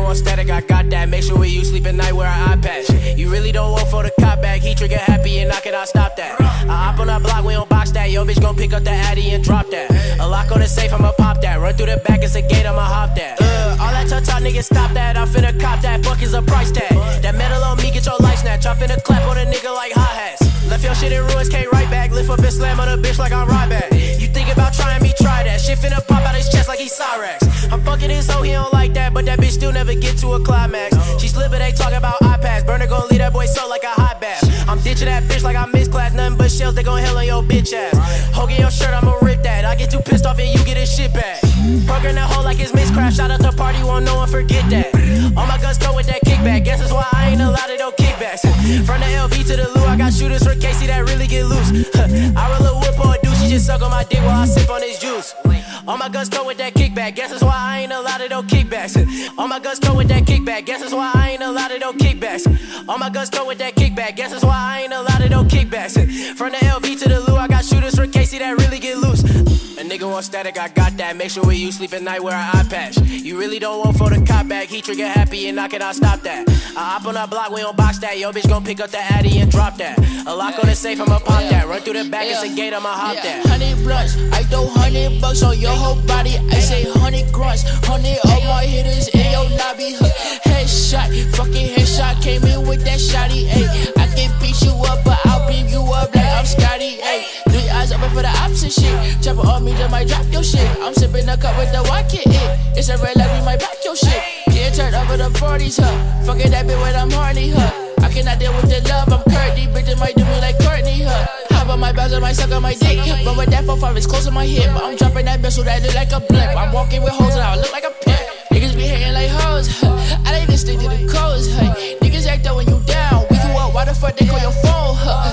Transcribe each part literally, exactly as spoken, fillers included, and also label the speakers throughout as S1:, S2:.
S1: want static, I got that. Make sure when you sleep at night, wear an eye patch. You really don't want for the cop back. He trigger happy and knock it out, stop that. I hop on that block, we don't box that. Yo, bitch gon' pick up the addy and drop that. A lock on the safe, I'ma pop that. Run through the back, it's a gate, I'ma hop that. Uh, all that touch out, nigga, stop that. I finna cop that, fuck is a price tag. That metal on me, get your life snatch. I finna clap on a nigga like hi-hats. Left your shit in ruins, came right back. Lift up and slam on a bitch like I'm Ryback. You think about trying me, try that. Shit finna pop out his chest like he's Cyrax. I'm fucking his hoe, he don't like that, but that bitch still never get to a climax. She slip it, they talk about iPads. Burner gon' leave that boy so like a hot bath. I'm ditching that bitch like I missed class. Nothing but shells, they gon' hell on your bitch ass. Hogan your shirt, I'ma rip that. I get too pissed off and you get his shit back. Program that hoe like it's miscraft. Shout out the party, won't no one forget that. All my guns go with that kickback. Guess that's why I ain't allowed to no kickbacks. From the L V to the Lou, I got shooters for Casey that really get loose. I roll a whip or a douche, she just suck on my dick while I sip on his juice. All my guns go with that kickback. Guess that's why I ain't allowed to no kickbacks. All my guns go with that kickback. Guess that's why I ain't allowed to no kickbacks. All my guns go with that kickback. Guess that's why I ain't allowed to no kickbacks. From the L V to the Lou, I got shooters for Casey that really get loose. A nigga want static, I got that. Make sure when you sleep at night, wear an eye patch. You really don't want for the cop back. He trigger happy and knock it out, stop that. I hop on that block, we don't box that. Yo, bitch gon' pick up the addy and drop that. A lock on the safe, I'ma pop that. Run through the back, it's a gate, I'ma hop that.
S2: Hundred blunts, I throw hundred bucks on your whole body. I say hundred grunts, hundred of my hitters in your lobby. Headshot, fucking headshot, came in with that shotty. Ayy, I can beat you up, but I'll beam you up like I'm Scotty. Ayy, three eyes open for the opposite shit. Chopper on me, just might drop your shit. I'm sipping a cup with the white kid. It. It's a red light, we might back your shit. Get turned over the forties, huh? Fucking that bitch when I'm horny, huh? I cannot deal with the love, I'm Kurt. These bitches might do me like Courtney, huh? Hop on my bells and might suck on my dick. But with that four five, it's close to my hip. I'm dropping that bitch so that look like a blimp. I'm walking with hoes and I look like a pimp. Niggas be hating like hoes, huh? I like to stick to the codes, huh? Niggas act up when you down. We you up, why the fuck they call your phone, huh?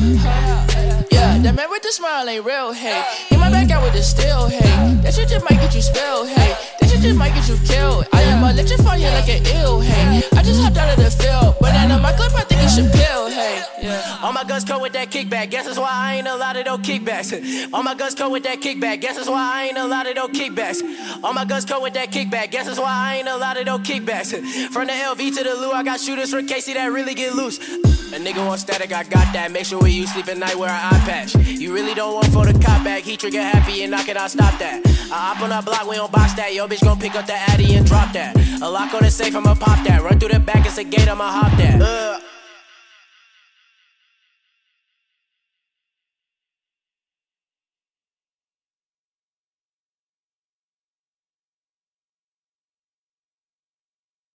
S2: Yeah, that man with the smile ain't real, hey. Get my back out with the steel, hey. That shit just might get you spilled, hey. That shit just might get you killed. I am electrified here like an ill, hey. I just hopped out of the field, but I know my clip, I think it should pill, hey. Yeah.
S1: All my guns come with that kickback. Guess that's why I ain't allowed to no kickbacks. All my guns come with that kickback. Guess that's why I ain't allowed to no kickbacks. All my guns come with that kickback. Guess that's why I ain't allowed to no kickbacks. From the L V to the Lou, I got shooters for Casey that really get loose. A nigga want static, I got that. Make sure when you sleep at night, wear an eye patch. You really don't want for the cop back. He trigger happy and knock it out, stop that. I hop on that block, we don't box that. Yo, bitch gon' pick up the addy and drop that. A lock on the safe, I'ma pop that. Run through the back, it's a gate, I'ma hop that. Uh.